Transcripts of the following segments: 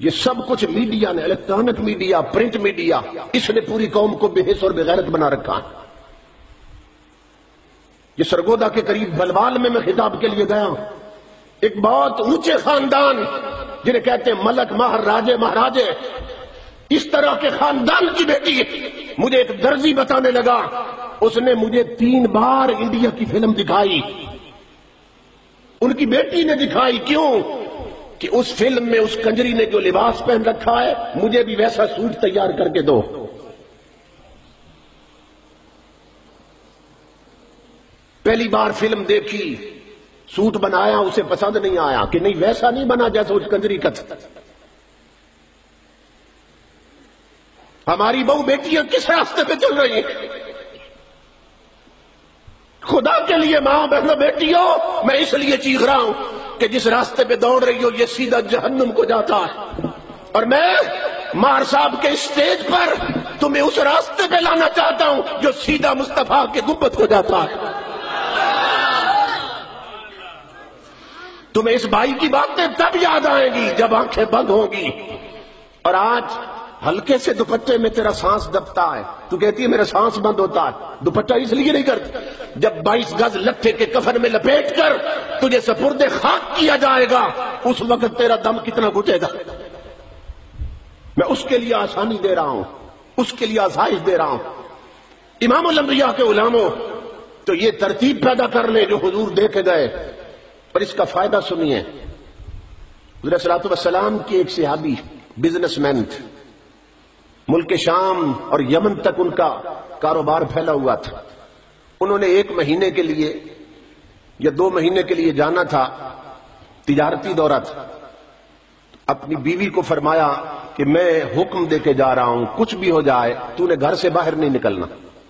یہ سب کچھ میڈیا نے، الیکٹرانک میڈیا، پرنٹ میڈیا، اس نے پوری قوم کو بے حس اور بغیرت بنا رکھا ہے۔ یہ سرگودا کے قریب بلوال میں خطاب کے لیے گیا، ایک بہت اونچے خاندان جنہیں کہتے ہیں ملک، مہر، راجے، مہاراجے، اس طرح کے خاندان کی بیٹی مجھے ایک درزی بتانے لگا، اس نے مجھے 3 بار انڈیا کی فلم دکھائی، ان کی بیٹی نے دکھائی۔ کیوں؟ کہ اس فلم میں اس کنجری نے جو لباس پہن رکھا ہے مجھے بھی ویسا سوٹ تیار کر کے دو۔ پہلی بار فلم دیکھی، سوٹ بنایا، اسے پسند نہیں آیا کہ نہیں ویسا نہیں بنا جیسا اس کنجری کا تھا۔ ہماری بہو بیٹیاں کس راستے پہ چل رہی ہیں؟ خدا کے لیے ماں بہنوں بیٹیوں، میں اس لیے چیخ رہا ہوں کہ جس راستے پہ دوڑ رہی ہو یہ سیدھا جہنم کو جاتا ہے، اور میں مار صاحب کے اسٹیج پر تمہیں اس راستے پہ لانا چاہتا ہوں جو سیدھا مصطفیٰ کے گنبد کو جاتا ہے۔ تمہیں اس بھائی کی باتیں تب یاد آئیں گی جب آنکھیں بند ہوں گی۔ اور آج ہلکے سے دوپٹے میں تیرا سانس دبتا ہے، تو کہتی ہے میرا سانس بند ہوتا ہے، دوپٹہ اس لیے نہیں کرتی۔ جب 22 گز لٹھے کے کفن میں لپیٹ کر تجھے سپرد خاک کیا جائے گا، اس وقت تیرا دم کتنا گھٹے گا۔ میں اس کے لیے آسانی دے رہا ہوں، اس کے لیے آسائش دے رہا ہوں۔ امام الانبیاء کے غلاموں تو یہ ترتیب پیدا کر لیں جو حضور دے کے گئے، اور اس کا فائدہ سنیے۔ حضور صلی اللہ علیہ وسلم کی ایک صحابی بزنس مین تھے، ملک شام اور یمن تک ان کا کاروبار پھیلا ہوا تھا۔ انہوں نے 1 مہینے کے لیے یا 2 مہینے کے لیے جانا تھا، تجارتی دورہ تھا۔ اپنی بیوی کو فرمایا کہ میں حکم دے کے جا رہا ہوں، کچھ بھی ہو جائے تو نے گھر سے باہر نہیں نکلنا۔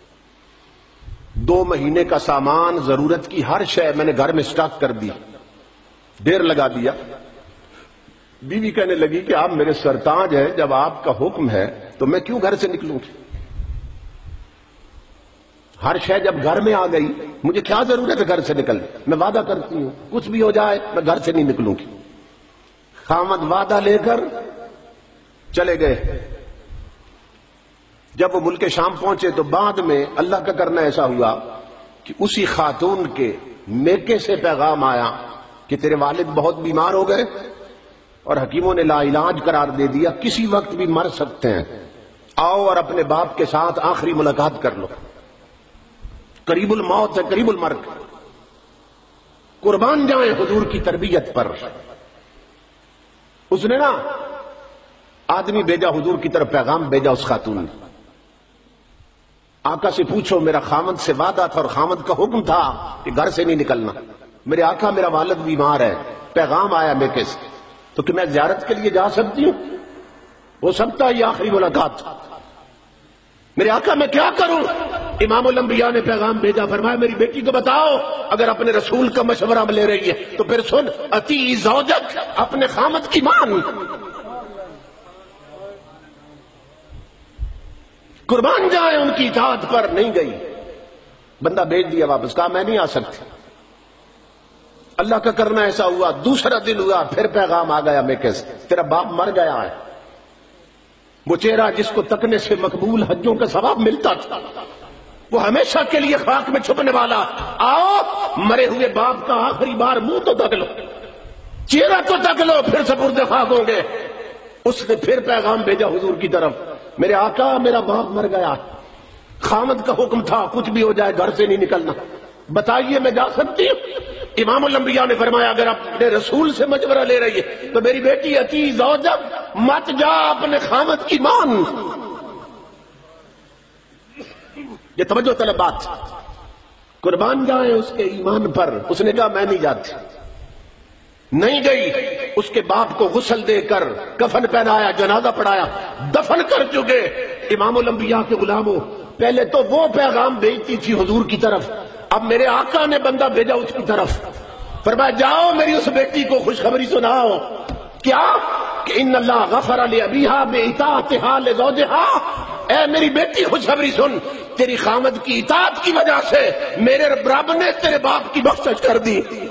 2 مہینے کا سامان، ضرورت کی ہر شے میں نے گھر میں سٹاک کر دی، ڈیر لگا دیا۔ بیوی کہنے لگی کہ آپ میرے سرتاج ہیں، جب آپ کا حکم ہے تو میں کیوں گھر سے نکلوں گی؟ ہر شے جب گھر میں آ گئی مجھے کیا ضرورت ہے گھر سے نکلنے؟ میں وعدہ کرتی ہوں کچھ بھی ہو جائے میں گھر سے نہیں نکلوں گی۔ خامد وعدہ لے کر چلے گئے۔ جب وہ ملک شام پہنچے تو بعد میں اللہ کا کرنا ایسا ہوا کہ اسی خاتون کے میکے سے پیغام آیا کہ تیرے والد بہت بیمار ہو گئے اور حکیموں نے لا علاج قرار دے دیا، کسی وقت بھی مر سکتے ہیں، آؤ اور اپنے باپ کے ساتھ آخری ملاقات کر لو، قریب الموت ہے، قریب المرگ۔ قربان جائیں حضور کی تربیت پر۔ اس نے نا آدمی بھیجا، حضور کی طرف پیغام بھیجا اس خاتون نے، آقا سے پوچھو میرا خامد سے وعدہ تھا اور خامد کا حکم تھا کہ گھر سے نہیں نکلنا، میرے آقا میرا والد بیمار ہے، پیغام آیا میکے سے، تو کہ میں زیارت کے لیے جا سکتی ہوں؟ ہو سکتا ہے یہ آخری ملاقات، میرے آقا میں کیا کروں؟ امام الانبیاء نے پیغام بھیجا، فرمایا میری بیٹی کو بتاؤ اگر اپنے رسول کا مشورہ لے رہی ہے تو پھر سن، اتی زوجک، اپنے خامد کی مان، قربان جائیں ان کی اطاعت پر نہیں گئی، بندہ بھیج دیا واپس، کہا میں نہیں آ سکتی۔ اللہ کا کرنا ایسا ہوا، دوسرا دن ہوا، پھر پیغام آ گیا میکے سے، تیرا باپ مر گیا ہے۔ وہ چہرہ جس کو تکنے سے مقبول حجوں کا ثواب ملتا تھا، وہ ہمیشہ کے لیے خاک میں چھپنے والا، آؤ مرے ہوئے باپ کا آخری بار منہ تو تک لو، چہرہ تو تک لو، پھر سپرد خاک ہوں گے۔ اس نے پھر پیغام بھیجا حضور کی طرف، میرے آقا میرا باپ مر گیا، خامد کا حکم تھا کچھ بھی ہو جائے گھر سے نہیں نکلنا، بتائیے میں جا سکتی ہوں؟ امام الانبیاء نے فرمایا اگر اپنے رسول سے مشورہ لے رہی ہے تو میری بیٹی اتی زوجک، مت جا، اپنے خامد کی مان۔ یہ توجہ طلب بات، قربان جائیں اس کے ایمان پر۔ اس نے کہا میں نہیں جاتی، نہیں گئی۔ اس کے باپ کو غسل دے کر کفن پہنایا، جنازہ پڑھایا، دفن کر چکے۔ امام الانبیاء کے غلاموں، پہلے تو وہ پیغام بھیجتی تھی حضور کی طرف، اب میرے آقا نے بندہ بھیجا اس کی طرف، فرمایا جاؤ میری اس بیٹی کو خوشخبری سناؤ، کیا کہ ان اللہ غفر لابیہا باطاعتہا لزوجہا، اے میری بیٹی خوشخبری سن، تیری خامد کی اطاعت کی وجہ سے میرے رب نے تیرے باپ کی بخشش کر دی۔